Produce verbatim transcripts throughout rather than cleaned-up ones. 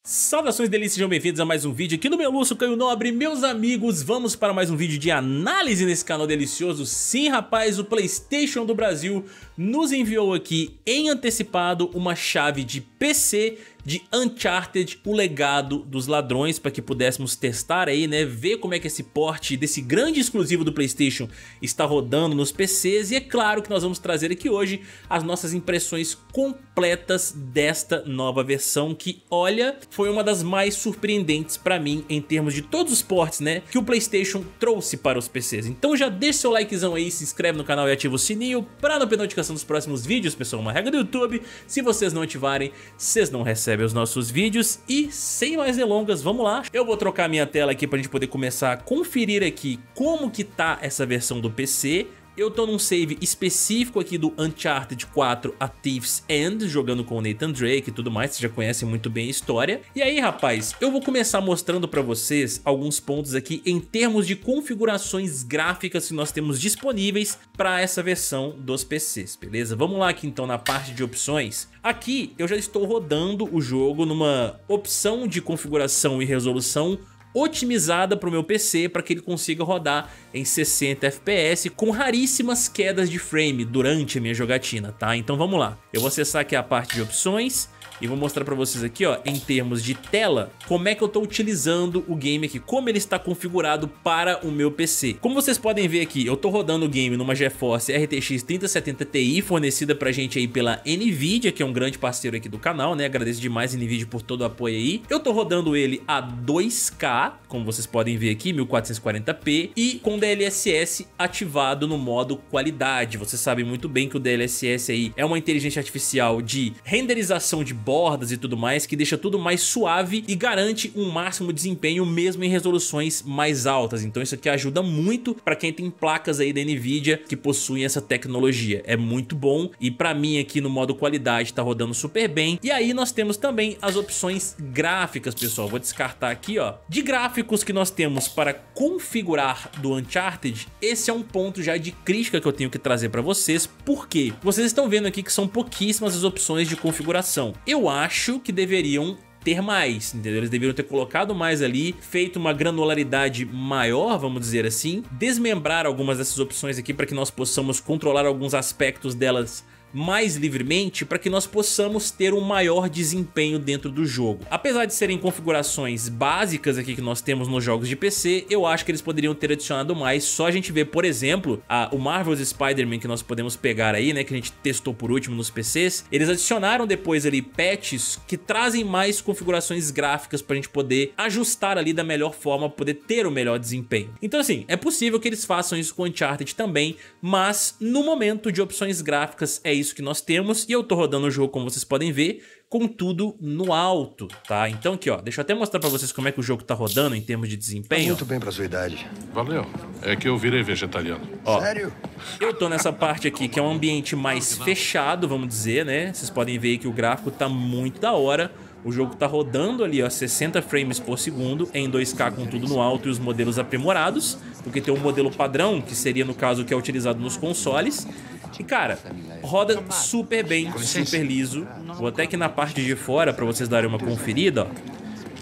Saudações delícias, sejam bem-vindos a mais um vídeo aqui no meu Lúcio Caio Nobre. Meus amigos, vamos para mais um vídeo de análise nesse canal delicioso. Sim, rapaz, o PlayStation do Brasil nos enviou aqui em antecipado uma chave de P C de Uncharted, o legado dos ladrões, para que pudéssemos testar aí, né, ver como é que esse porte desse grande exclusivo do PlayStation está rodando nos P Cs. E é claro que nós vamos trazer aqui hoje as nossas impressões completas desta nova versão, que, olha, foi uma das mais surpreendentes para mim em termos de todos os portes, né, que o PlayStation trouxe para os P Cs. Então já deixa seu likezão aí, se inscreve no canal e ativa o sininho para não perder notificação dos próximos vídeos, pessoal. Uma regra do YouTube: se vocês não ativarem, vocês não recebem os nossos vídeos. E sem mais delongas, vamos lá. Eu vou trocar minha tela aqui pra gente poder começar a conferir aqui como que tá essa versão do P C. Eu tô num save específico aqui do Uncharted quatro A Thief's End, jogando com o Nathan Drake e tudo mais, vocês já conhecem muito bem a história. E aí, rapaz, eu vou começar mostrando pra vocês alguns pontos aqui em termos de configurações gráficas que nós temos disponíveis pra essa versão dos P Cs, beleza? Vamos lá aqui então na parte de opções. Aqui eu já estou rodando o jogo numa opção de configuração e resolução otimizada para o meu P C, para que ele consiga rodar em sessenta F P S com raríssimas quedas de frame durante a minha jogatina, tá? Então vamos lá, eu vou acessar aqui a parte de opções e vou mostrar pra vocês aqui, ó, em termos de tela, como é que eu tô utilizando o game aqui, como ele está configurado para o meu P C. Como vocês podem ver aqui, eu tô rodando o game numa GeForce R T X trinta setenta Ti, fornecida pra gente aí pela Nvidia, que é um grande parceiro aqui do canal, né? Agradeço demais a Nvidia por todo o apoio aí. Eu tô rodando ele a dois K, como vocês podem ver aqui, mil quatrocentos e quarenta p, e com D L S S ativado no modo qualidade. Vocês sabem muito bem que o D L S S aí é uma inteligência artificial de renderização de bordas e tudo mais, que deixa tudo mais suave e garante um máximo desempenho mesmo em resoluções mais altas. Então isso aqui ajuda muito para quem tem placas aí da Nvidia que possuem essa tecnologia. É muito bom e para mim aqui no modo qualidade tá rodando super bem. E aí nós temos também as opções gráficas, pessoal. Vou descartar aqui, ó. De gráficos que nós temos para configurar do Uncharted, esse é um ponto já de crítica que eu tenho que trazer para vocês. Por quê? Vocês estão vendo aqui que são pouquíssimas as opções de configuração. Eu acho que deveriam ter mais, entendeu? Eles deveriam ter colocado mais ali, feito uma granularidade maior, vamos dizer assim, desmembrar algumas dessas opções aqui para que nós possamos controlar alguns aspectos delas mais livremente, para que nós possamos ter um maior desempenho dentro do jogo. Apesar de serem configurações básicas aqui que nós temos nos jogos de P C, eu acho que eles poderiam ter adicionado mais. Só a gente ver, por exemplo, a, o Marvel's Spider-Man que nós podemos pegar aí, né, que a gente testou por último nos P Cs, eles adicionaram depois ali patches que trazem mais configurações gráficas pra gente poder ajustar ali da melhor forma, poder ter o melhor desempenho. Então assim, é possível que eles façam isso com o Uncharted também, mas no momento de opções gráficas é isso que nós temos, e eu tô rodando o jogo, como vocês podem ver, com tudo no alto, tá? Então aqui, ó, deixa eu até mostrar pra vocês como é que o jogo tá rodando em termos de desempenho. Muito bem pra sua idade. Valeu. É que eu virei vegetariano. Ó, sério? Eu tô nessa parte aqui que é um ambiente mais fechado, vamos dizer, né? Vocês podem ver que o gráfico tá muito da hora. O jogo tá rodando ali, ó, sessenta frames por segundo em dois K com tudo no alto e os modelos aprimorados, porque tem um modelo padrão, que seria no caso o que é utilizado nos consoles. E cara, roda super bem, super liso. Vou até aqui na parte de fora pra vocês darem uma conferida, ó.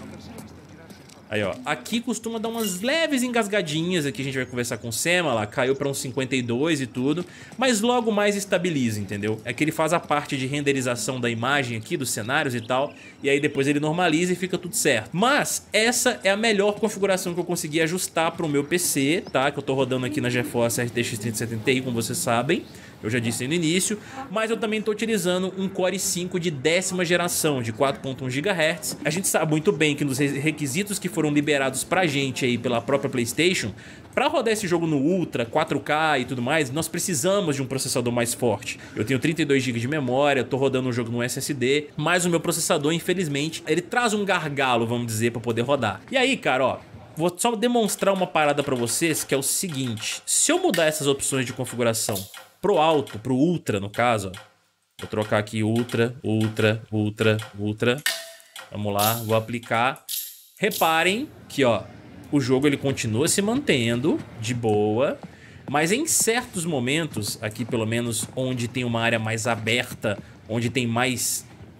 Aí, ó, aqui costuma dar umas leves engasgadinhas, aqui a gente vai conversar com o Sema, lá caiu pra uns cinquenta e dois e tudo, mas logo mais estabiliza, entendeu? É que ele faz a parte de renderização da imagem aqui, dos cenários e tal, e aí depois ele normaliza e fica tudo certo. Mas essa é a melhor configuração que eu consegui ajustar pro meu P C, tá? Que eu tô rodando aqui na GeForce R T X trinta setenta Ti, como vocês sabem. Eu já disse no início, mas eu também estou utilizando um Core i cinco de décima geração, de quatro ponto um gigahertz. A gente sabe muito bem que nos requisitos que foram liberados pra gente aí pela própria PlayStation, para rodar esse jogo no Ultra, quatro K e tudo mais, nós precisamos de um processador mais forte. Eu tenho trinta e dois gigas de memória, estou rodando o jogo no S S D, mas o meu processador, infelizmente, ele traz um gargalo, vamos dizer, para poder rodar. E aí, cara, ó, vou só demonstrar uma parada para vocês, que é o seguinte: se eu mudar essas opções de configuração pro alto, pro Ultra no caso, ó, vou trocar aqui Ultra, Ultra, Ultra, Ultra, vamos lá, vou aplicar. Reparem que, ó, o jogo ele continua se mantendo de boa, mas em certos momentos, aqui pelo menos onde tem uma área mais aberta, onde tem mais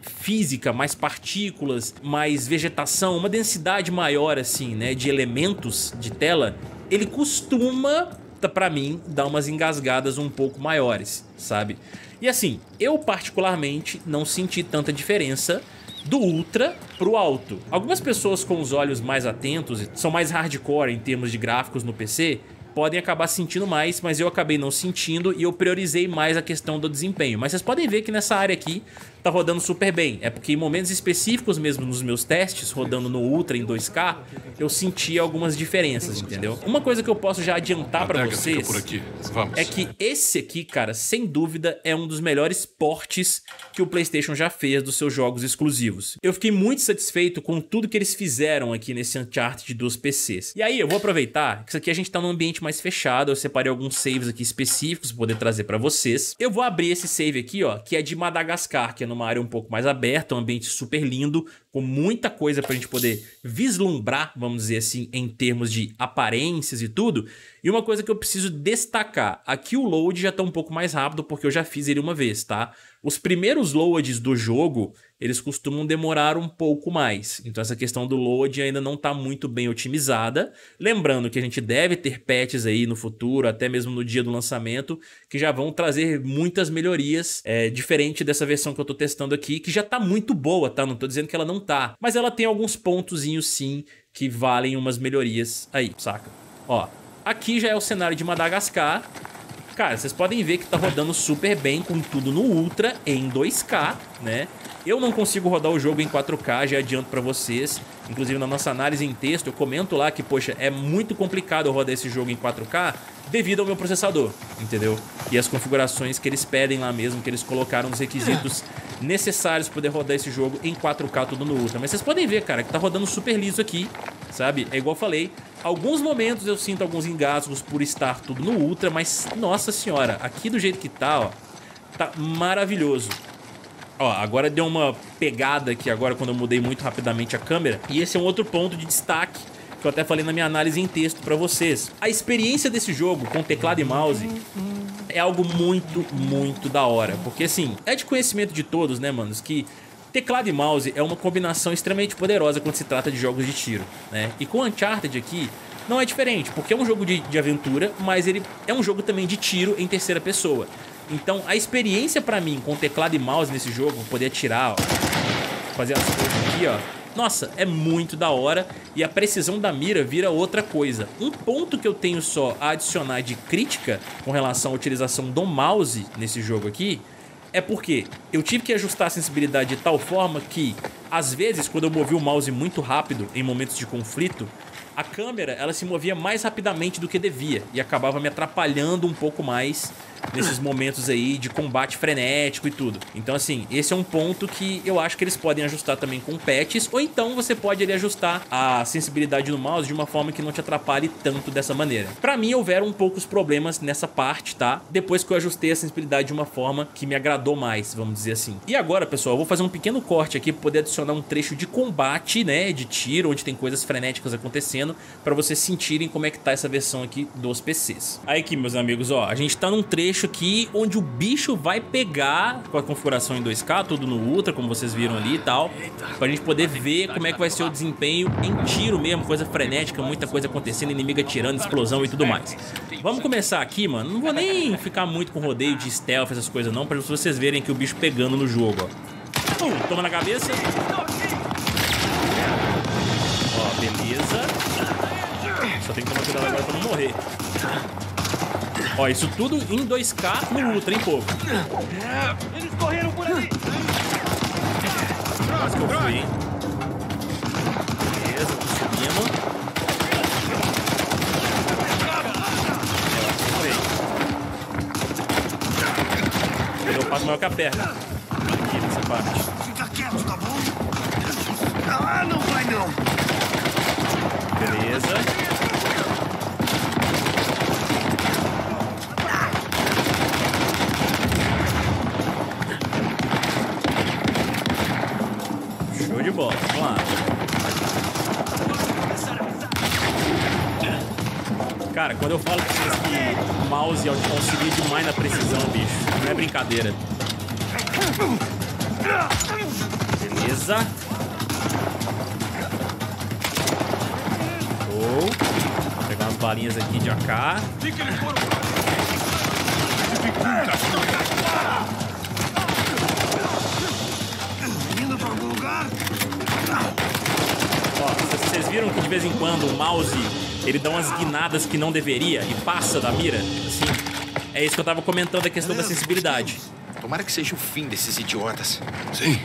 física, mais partículas, mais vegetação, uma densidade maior assim, né, de elementos de tela, ele costuma, pra mim, dar umas engasgadas um pouco maiores, sabe? E assim, eu particularmente não senti tanta diferença do Ultra pro Alto. Algumas pessoas com os olhos mais atentos, são mais hardcore em termos de gráficos no P C, podem acabar sentindo mais, mas eu acabei não sentindo e eu priorizei mais a questão do desempenho. Mas vocês podem ver que nessa área aqui tá rodando super bem. É porque em momentos específicos mesmo nos meus testes, rodando no Ultra em dois K, eu senti algumas diferenças, entendeu? Uma coisa que eu posso já adiantar pra vocês por aqui. Vamos. é que esse aqui, cara, sem dúvida é um dos melhores portes que o PlayStation já fez dos seus jogos exclusivos. Eu fiquei muito satisfeito com tudo que eles fizeram aqui nesse Uncharted dos P Cs. E aí eu vou aproveitar que isso aqui a gente tá num ambiente mais fechado, eu separei alguns saves aqui específicos pra poder trazer pra vocês. Eu vou abrir esse save aqui, ó, que é de Madagascar, que é numa área um pouco mais aberta, um ambiente super lindo, com muita coisa pra gente poder vislumbrar, vamos dizer assim, em termos de aparências e tudo. E uma coisa que eu preciso destacar, aqui o load já tá um pouco mais rápido porque eu já fiz ele uma vez, tá? Os primeiros loads do jogo, eles costumam demorar um pouco mais. Então essa questão do load ainda não tá muito bem otimizada. Lembrando que a gente deve ter patches aí no futuro, até mesmo no dia do lançamento, que já vão trazer muitas melhorias, é, diferente dessa versão que eu tô testando aqui, que já tá muito boa, tá? Não tô dizendo que ela não tá, mas ela tem alguns pontozinhos sim que valem umas melhorias aí, saca? Ó, aqui já é o cenário de Madagascar. Cara, vocês podem ver que tá rodando super bem com tudo no Ultra em dois K, né? Eu não consigo rodar o jogo em quatro K, já adianto pra vocês. Inclusive na nossa análise em texto eu comento lá que, poxa, é muito complicado eu rodar esse jogo em quatro K devido ao meu processador, entendeu? E as configurações que eles pedem lá mesmo, que eles colocaram os requisitos necessários para poder rodar esse jogo em quatro K tudo no Ultra. Mas vocês podem ver, cara, que tá rodando super liso aqui, sabe? É igual eu falei, alguns momentos eu sinto alguns engasgos por estar tudo no Ultra, mas nossa senhora, aqui do jeito que tá, ó, tá maravilhoso. Ó, agora deu uma pegada aqui agora quando eu mudei muito rapidamente a câmera. E esse é um outro ponto de destaque que eu até falei na minha análise em texto pra vocês. A experiência desse jogo com teclado e mouse é algo muito, muito da hora. Porque assim, é de conhecimento de todos, né, manos, que teclado e mouse é uma combinação extremamente poderosa quando se trata de jogos de tiro, né? E com Uncharted aqui não é diferente, porque é um jogo de, de aventura, mas ele é um jogo também de tiro em terceira pessoa. Então a experiência pra mim com teclado e mouse nesse jogo, poder atirar, ó, fazer as coisas aqui, ó, nossa, é muito da hora. E a precisão da mira vira outra coisa. Um ponto que eu tenho só a adicionar de crítica com relação à utilização do mouse nesse jogo aqui é porque eu tive que ajustar a sensibilidade de tal forma que, às vezes, quando eu movi o mouse muito rápido em momentos de conflito, a câmera ela se movia mais rapidamente do que devia e acabava me atrapalhando um pouco mais nesses momentos aí de combate frenético e tudo. Então assim, esse é um ponto que eu acho que eles podem ajustar também com patches, ou então você pode ali ajustar a sensibilidade do mouse de uma forma que não te atrapalhe tanto dessa maneira. Pra mim houveram um poucos problemas nessa parte, tá? Depois que eu ajustei a sensibilidade de uma forma que me agradou mais, vamos dizer assim. E agora, pessoal, eu vou fazer um pequeno corte aqui pra poder adicionar um trecho de combate, né, de tiro, onde tem coisas frenéticas acontecendo, pra vocês sentirem como é que tá essa versão aqui dos P Cs. Aí aqui, meus amigos, ó, a gente tá num trecho aqui onde o bicho vai pegar com a configuração em dois K, tudo no Ultra, como vocês viram ali e tal, pra gente poder ver como é que vai ser o desempenho em tiro mesmo, coisa frenética, muita coisa acontecendo, inimigo atirando, explosão e tudo mais. Vamos começar aqui, mano, não vou nem ficar muito com rodeio de stealth, essas coisas não, pra vocês verem aqui o bicho pegando no jogo, ó. Pum, toma na cabeça. Ó, beleza. Só tem que tomar cuidado agora pra não morrer. Ó, isso tudo em dois K no Ultra, hein, povo? Eles correram por ali! Quase que eu fui, hein? Beleza, tô subindo. Ele eu passo maior que a perna. Aqui nessa parte. Fica quieto, tá bom? Ah, não vai não! Beleza. De bola, vamos lá. Cara, quando eu falo pra vocês que o mouse auxilia demais na precisão, bicho, não é brincadeira. Beleza. Show. Vou pegar umas balinhas aqui de A K. Indo pra algum lugar? Ó, vocês viram que de vez em quando o mouse ele dá umas guinadas que não deveria e passa da mira? Assim, é isso que eu tava comentando, a questão da sensibilidade. Tomara que seja o fim desses idiotas. Sim.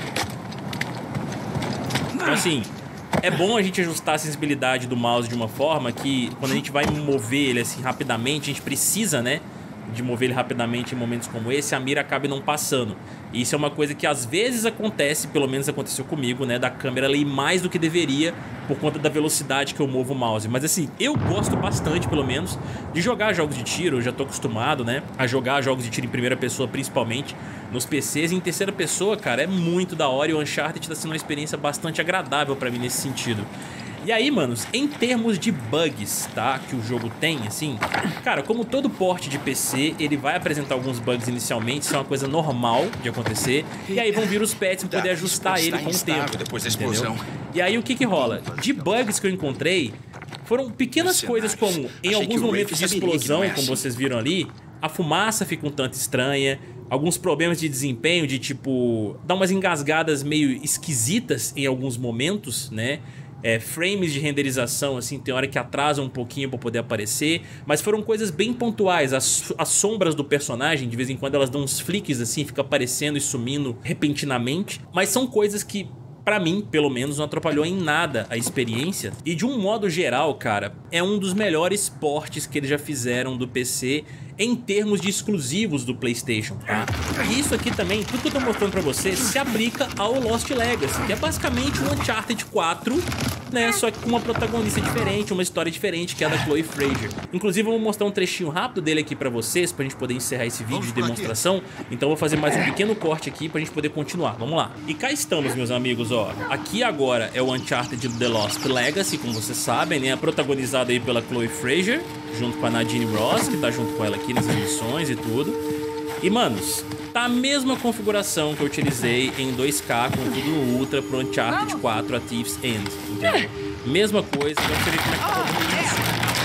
Então assim, é bom a gente ajustar a sensibilidade do mouse de uma forma que quando a gente vai mover ele assim rapidamente, a gente precisa, né, de mover ele rapidamente em momentos como esse, a mira acabe não passando. E isso é uma coisa que às vezes acontece, pelo menos aconteceu comigo, né, da câmera ler mais do que deveria por conta da velocidade que eu movo o mouse. Mas assim, eu gosto bastante, pelo menos, de jogar jogos de tiro. Eu já tô acostumado, né, a jogar jogos de tiro em primeira pessoa, principalmente nos P Cs. E em terceira pessoa, cara, é muito da hora, e o Uncharted tá sendo uma experiência bastante agradável pra mim nesse sentido. E aí, manos, em termos de bugs, tá, que o jogo tem, assim, cara, como todo port de P C, ele vai apresentar alguns bugs inicialmente, isso é uma coisa normal de acontecer, e aí vão vir os patches pra poder ajustar ele com o tempo, depois da explosão. entendeu? E aí o que que rola? De bugs que eu encontrei, foram pequenas coisas como, em alguns momentos de explosão, como vocês viram ali, a fumaça fica um tanto estranha, alguns problemas de desempenho, de tipo, dar umas engasgadas meio esquisitas em alguns momentos, né? É, frames de renderização, assim, tem hora que atrasam um pouquinho pra poder aparecer, mas foram coisas bem pontuais. As, as sombras do personagem, de vez em quando elas dão uns flicks assim, fica aparecendo e sumindo repentinamente, mas são coisas que, pra mim, pelo menos, não atrapalhou em nada a experiência. E de um modo geral, cara, é um dos melhores ports que eles já fizeram do P C em termos de exclusivos do PlayStation, tá? E isso aqui também, tudo que eu tô mostrando pra vocês, se aplica ao Lost Legacy, que é basicamente um Uncharted quatro, né? Só que com uma protagonista diferente, uma história diferente, que é a da Chloe Fraser. Inclusive, eu vou mostrar um trechinho rápido dele aqui pra vocês, pra gente poder encerrar esse vídeo de demonstração. Então eu vou fazer mais um pequeno corte aqui pra gente poder continuar. Vamos lá. E cá estamos, meus amigos, ó. Aqui agora é o Uncharted The Lost Legacy, como vocês sabem, né? Protagonizado aí pela Chloe Fraser, junto com a Nadine Ross, que tá junto com ela aqui nessas missões e tudo. E, manos, tá a mesma configuração que eu utilizei em dois K com tudo no Ultra pro Uncharted quatro A Thief's End, entendeu? Mesma coisa, então você vê como é que tá rodando isso.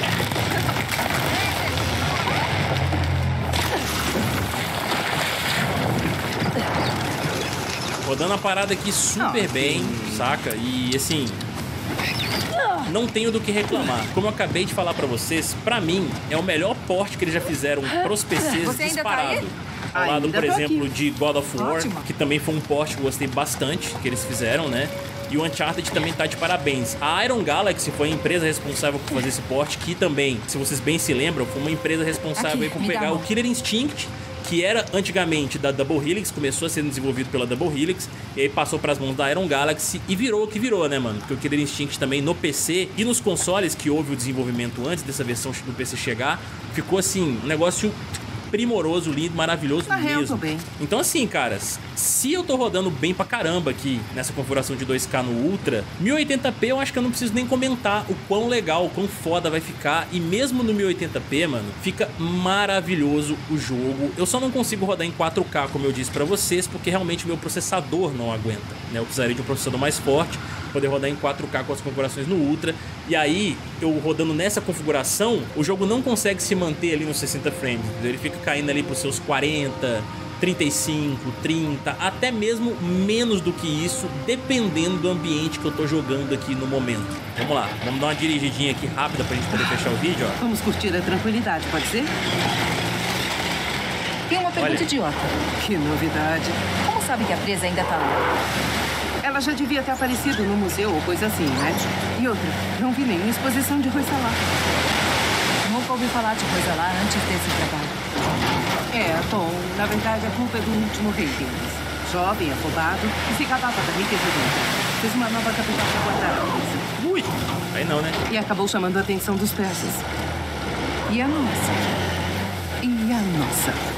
Rodando a parada aqui super bem, saca? E, assim, não tenho do que reclamar. Como eu acabei de falar pra vocês, pra mim é o melhor port que eles já fizeram pros P Cs disparado. Ao lado, por exemplo, de God of War, que também foi um port que eu gostei bastante, que eles fizeram, né? E o Uncharted também tá de parabéns. A Iron Galaxy foi a empresa responsável por fazer esse port, que também, se vocês bem se lembram, foi uma empresa responsável aí por pegar o Killer Instinct, que era antigamente da Double Helix, começou a ser desenvolvido pela Double Helix, e aí passou para as mãos da Iron Galaxy e virou o que virou, né, mano? Porque o Killer Instinct também no P C e nos consoles, que houve o desenvolvimento antes dessa versão do P C chegar, ficou assim, um negócio primoroso, lindo, maravilhoso Na real, mesmo. tô bem. Então assim, caras, se eu tô rodando bem pra caramba aqui nessa configuração de dois K no Ultra, mil e oitenta p eu acho que eu não preciso nem comentar o quão legal, o quão foda vai ficar. E mesmo no mil e oitenta p, mano, fica maravilhoso o jogo. Eu só não consigo rodar em quatro K, como eu disse pra vocês, porque realmente meu processador não aguenta, né? Eu precisaria de um processador mais forte, poder rodar em quatro K com as configurações no Ultra. E aí, eu rodando nessa configuração, o jogo não consegue se manter ali nos sessenta frames, entendeu? Ele fica caindo ali pros seus quarenta, trinta e cinco, trinta, até mesmo menos do que isso, dependendo do ambiente que eu tô jogando aqui no momento. Vamos lá, vamos dar uma dirigidinha aqui rápida pra gente poder fechar o vídeo, ó. Vamos curtir a tranquilidade, pode ser? Tem uma pergunta Olha. idiota. Que novidade. Como sabe que a presa ainda tá lá? Ela já devia ter aparecido no museu ou coisa assim, né? E outra, não vi nenhuma exposição de Rui Salá. Nunca ouvi falar de coisa lá antes desse trabalho. É, bom, na verdade a culpa é do último rei deles. Jovem, afobado e se gabava da riqueza dele. Fez uma nova capital para guardar a coisa. Ui, aí não, né? E acabou chamando a atenção dos persas. E a nossa. E a nossa.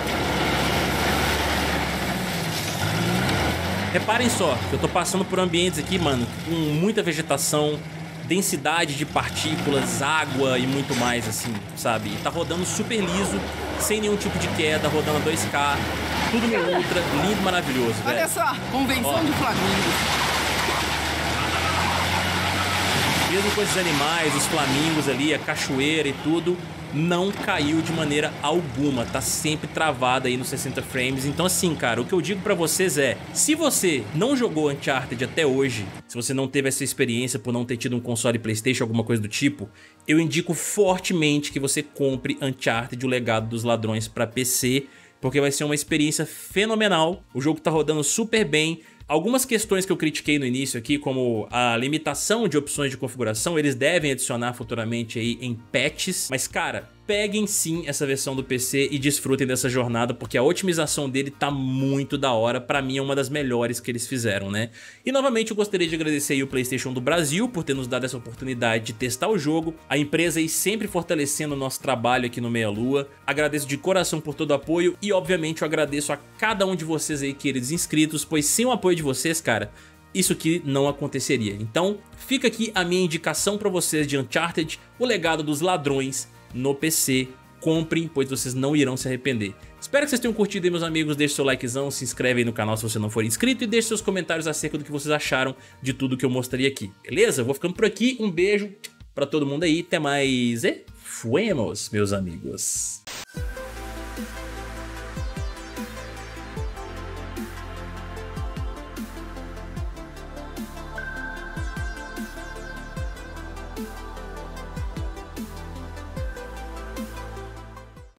Reparem só, que eu tô passando por ambientes aqui, mano, com muita vegetação, densidade de partículas, água e muito mais, assim, sabe? E tá rodando super liso, sem nenhum tipo de queda, rodando a dois K. tudo meio ultra, lindo, maravilhoso, velho. Olha só, convenção Ó. de flamingos. Mesmo com esses animais, os flamingos ali, a cachoeira e tudo, não caiu de maneira alguma, tá sempre travado aí nos sessenta frames. Então assim, cara, o que eu digo pra vocês é, se você não jogou Uncharted até hoje, se você não teve essa experiência por não ter tido um console PlayStation, alguma coisa do tipo, eu indico fortemente que você compre Uncharted, o Legado dos Ladrões pra P C, porque vai ser uma experiência fenomenal. O jogo tá rodando super bem. Algumas questões que eu critiquei no início aqui, como a limitação de opções de configuração, eles devem adicionar futuramente aí em patches. Mas cara, peguem sim essa versão do P C e desfrutem dessa jornada, porque a otimização dele tá muito da hora. Pra mim é uma das melhores que eles fizeram, né? E novamente eu gostaria de agradecer aí o PlayStation do Brasil por ter nos dado essa oportunidade de testar o jogo. A empresa aí sempre fortalecendo o nosso trabalho aqui no Meia Lua. Agradeço de coração por todo o apoio e obviamente eu agradeço a cada um de vocês aí, queridos inscritos, pois sem o apoio de vocês, cara, isso aqui não aconteceria. Então fica aqui a minha indicação pra vocês de Uncharted, o Legado dos Ladrões, no P C. Comprem, pois vocês não irão se arrepender. Espero que vocês tenham curtido aí, meus amigos. Deixe seu likezão, se inscreve aí no canal se você não for inscrito e deixe seus comentários acerca do que vocês acharam de tudo que eu mostrei aqui, beleza? Eu vou ficando por aqui, um beijo pra todo mundo aí, até mais e fuemos, meus amigos.